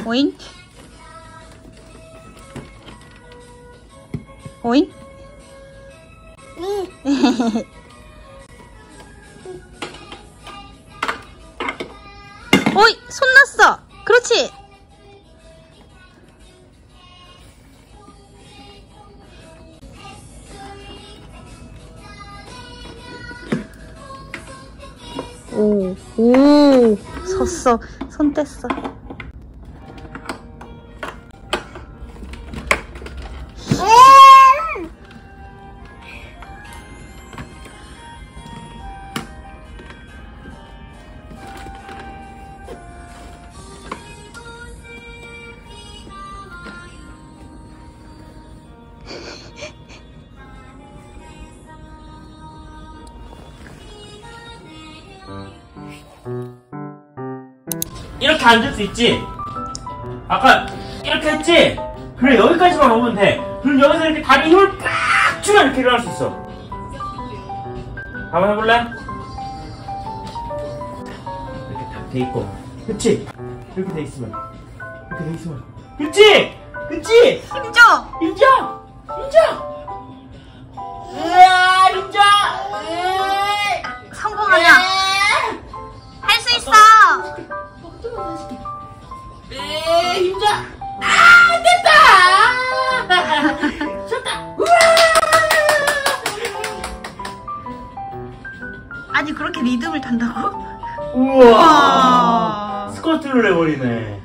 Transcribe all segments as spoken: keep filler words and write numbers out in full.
오잉? 오잉? 오이! 손 났어! 그렇지! 오, 오, 섰어. 손 뗐어. 이렇게 앉을 수 있지? 아까 이렇게 했지? 그래, 여기까지만 오면 돼. 그럼 여기서 이렇게 다리 힘을 빡 주면 이렇게 일어날 수 있어. 한번 해볼래? 이렇게 딱 돼 있고, 그치? 이렇게 돼 있으면, 이렇게 돼 있으면, 그치? 그치? 힘줘! 힘줘! 힘줘! 으아, 힘줘! 성공하냐? 할 수 있어! 에 힘줘! 아, 됐다! 좋다! 우와! 아니, 그렇게 리듬을 탄다고? 우와! 우와. 스쿼트를 해버리네.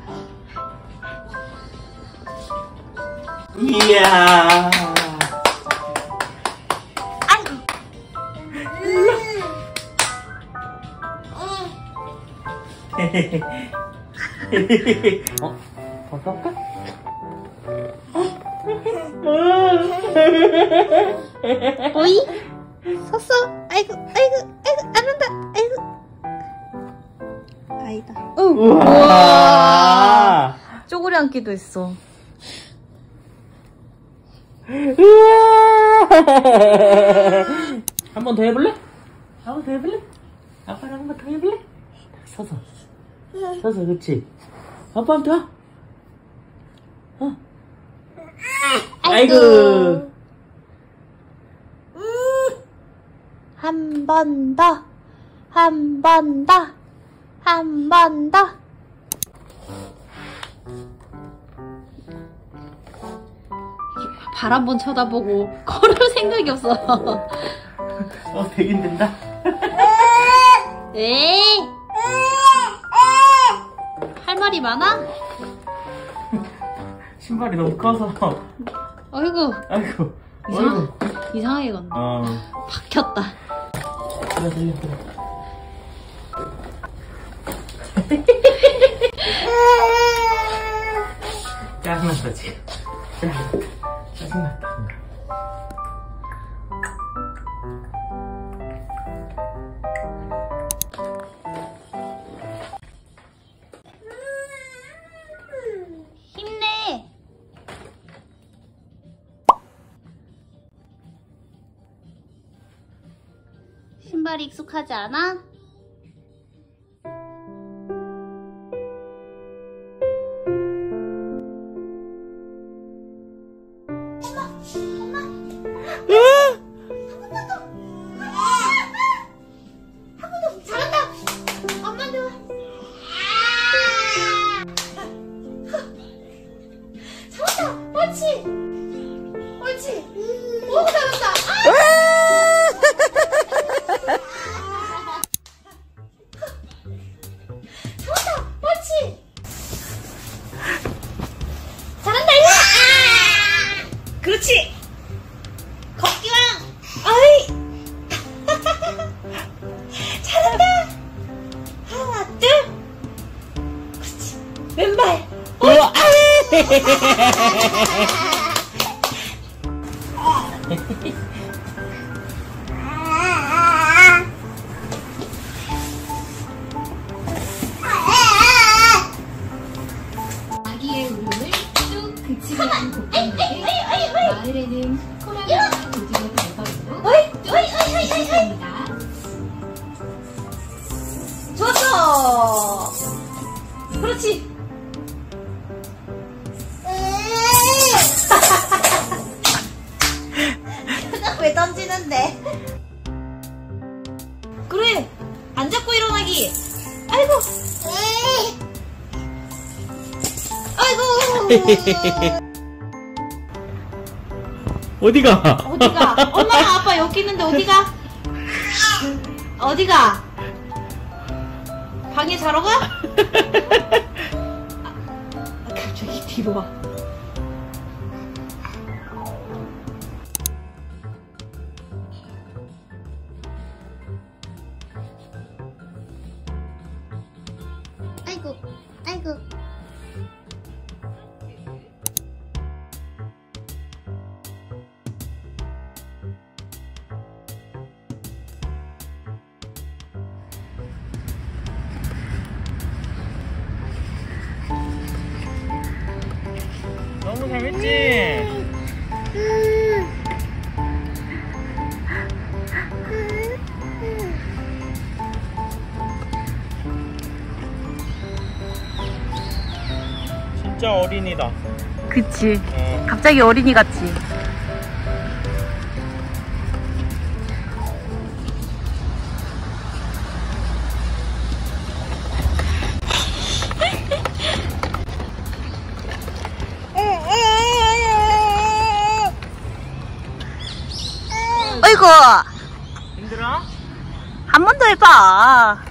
이야! 아이고. 어? 벌써 할까? 오이? 섰어? 아이고, 아이고, 아이고, 안 한다. 아이고. 아이다. 응. 우와. 우와. 쪼그려 앉기도 했어. 한 번 더 해볼래? 한 번 더 해볼래? 아빠랑 한 번 더 해볼래? 서서. 서서, 그치? 아빠 한 번 더? 어. 아이고. 한 번 더. 한 번 더. 한 번 더. 발 한 번 쳐다보고 걸을 생각이 없어. 어, 되긴 된다. 에이. 할 말이 많아? 신발이 너무 커서. 어이구. 아이고. 이상, 어이구. 이상하게 걷네. 어. 박혔다. 그래, 그래, 그래. 짜증났다, 지금. 짜증났다. 힘내. 신발이 익숙하지 않아? 옳지! 옳지! 오, 잘한다! 잘한다! 옳지! 잘한다, 이거! 그렇지! 걷기왕! 어이! 잘한다! 하나, 둘! 그렇지! 왼발! 오! 아기의 울음을 쭉 그치게 하는 곡간인데 마을에는 코로나 조직의 발걸음으로 시작합니다. 좋았어! 그렇지! 어디가? 어디가? 엄마랑 아빠 여기 있는데 어디가? 어디가? 방에 자러 가? 아, 갑자기 뒤로 와. 아이고, 아이고. 너무 재밌지? 진짜 어린이다. 그치. 어. 갑자기 어린이 같지? 어이구, 힘들어? 한 번 더 해봐.